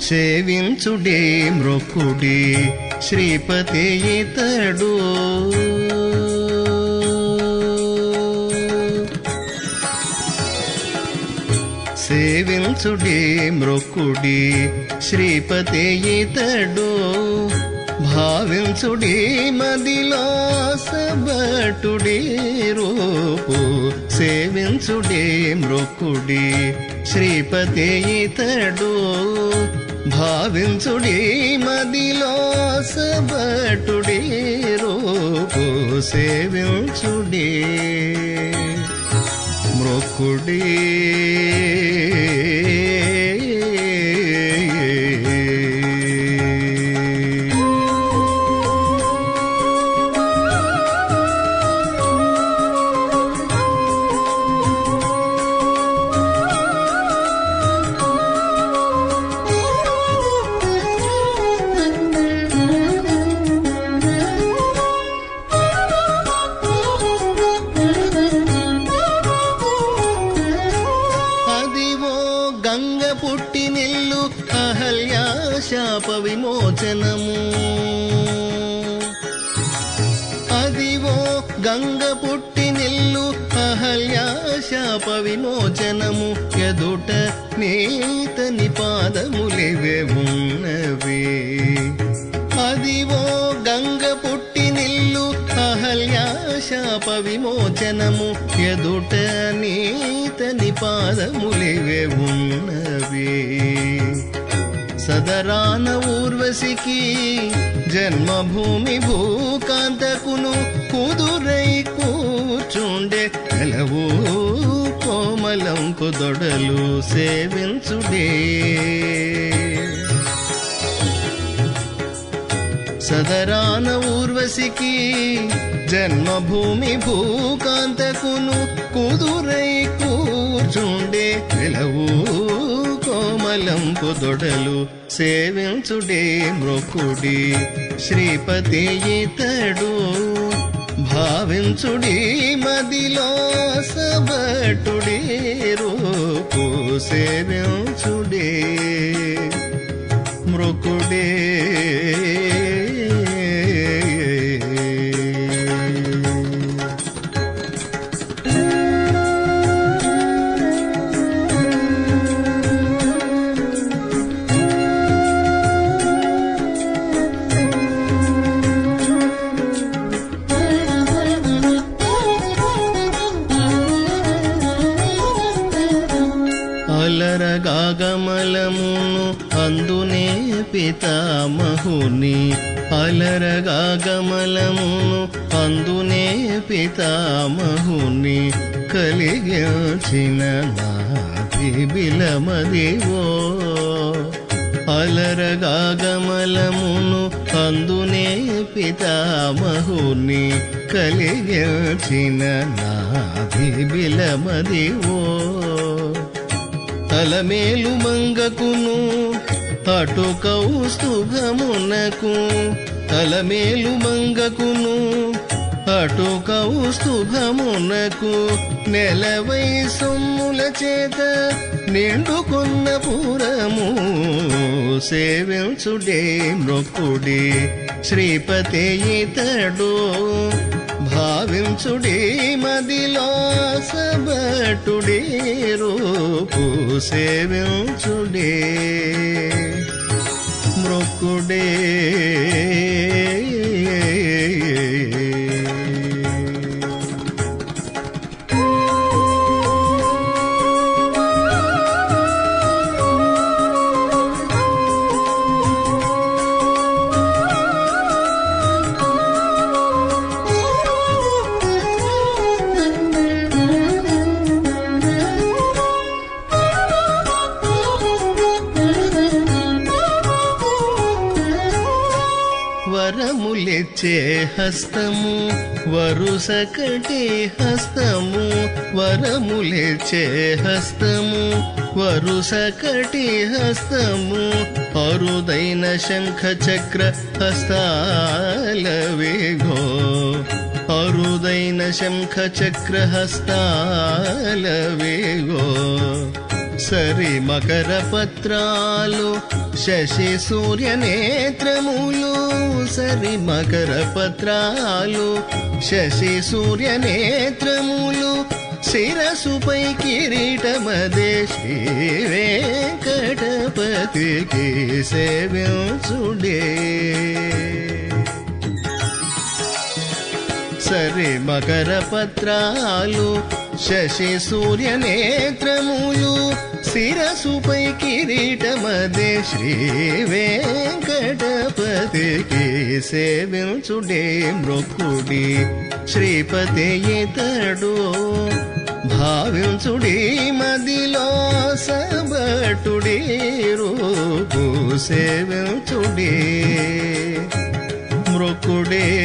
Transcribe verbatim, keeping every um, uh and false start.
సేవించుడే మ్రొక్కుడి శ్రీపతి ఇతడు సేవించుడే మ్రొక్కుడి శ్రీపతి ఇతడు భావించుడి మదిలో సబటుడి రూపు సేవించుడే మ్రొక్కుడి శ్రీపతి ఇతడు భావించుడి మదిలో సబటుడి రూపు సేవించుడి మ్రొక్కుడి గంగ పుట్టి నిల్లు అహల్యా శాప విమోచనము అదివో గంగ పుట్టి నిల్లు అహల్యా శాప విమోచనము ఎదుట నీతని పాదములివే ఉన్నవి అదివో గంగ పుట్టి నిల్లు అహల్యా శాప విమోచనము ఎదుట నీతని పాదములివే ఉన్నవి సదరాన ఊర్వశికి జన్మభూమి భూకాంతకును కుదురై కూర్చుండే కలవు కోమలం కుదొడలు సేవించుడే సదరాన ఊర్వశికి జన్మభూమి భూకాంతకును కుదురై కూర్చుండే వెలవు కోమలం కుదొడలు సేవించుడే మ్రొక్కుడి శ్రీపతి ఇతడు భావించుడి మదిలో సబటుడి రూపు సేవించుడే మ్రొక్కుడే అలరగాగమలమును అందునే పితామహుని అలరగాగమలమును అందునే పితామహుని కలిగించిన నాది బిలమదివో అలరగాగమలమును అందునే పితామహుని కలిగించిన నాది బిలమదివో అలమేలు మంగకును అటు కౌస్తుభమునకు అలమేలు మంగకును అటు కౌస్తుభమునకు నెలవై సొమ్ముల చేత నిండుకున్న పురము సేవించుడే మ్రొక్కుడి శ్రీపతి ఇతడు భావించుడి మదిలో సబటుడి రూపు సేవించుడే మ్రొక్కుడే వరములిచ్చే హస్తము వరుసకటి హస్తము వరములిచ్చే హస్తము వరుసకటి హస్తము అరుదైన శంఖ చక్ర హస్తాలవిగో అరుదైన శంఖ చక్ర హస్తాలవిగో సరి మకర పత్రాలు శశి సూర్య నేత్రములు సరి మకర పత్రాలు శశి సూర్య నేత్రములు శిరసుపై కిరీటమదే శ్రీ వెంకటపతికి సేవించుడే సరి మకర పత్రాలు శశి సూర్య నేత్రములు శిరసుపై కిరీటమదే శ్రీ వెంకటపతికి సేవించుడే మృక్కుడి శ్రీపతి ఇతడు భావించుడి మదిలో సబటుడి రూపు సేవించుడి మృక్కుడే